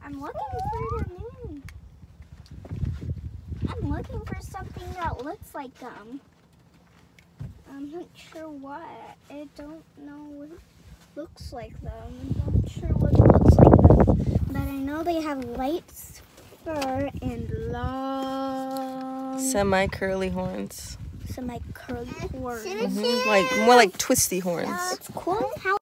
I'm looking for the moon. I'm looking for something that looks like them. I'm not sure what. I don't know what it looks like them. I'm not sure what it looks like them. But I know they have light fur and long semi-curly horns. Semi-curly horns. Like more like twisty horns. It's cool how